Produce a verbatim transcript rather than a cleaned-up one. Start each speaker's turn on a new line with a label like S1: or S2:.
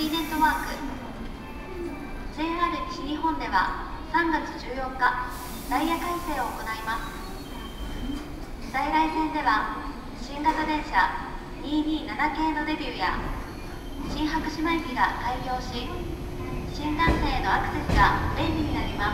S1: ーネットワーク。 ジェイアール 西日本ではさんがつじゅうよっかダイヤ改正を行います。在来線では新型電車にひゃくにじゅうなな系のデビューや新白島駅が開業し、新幹線へのアクセスが便利になります。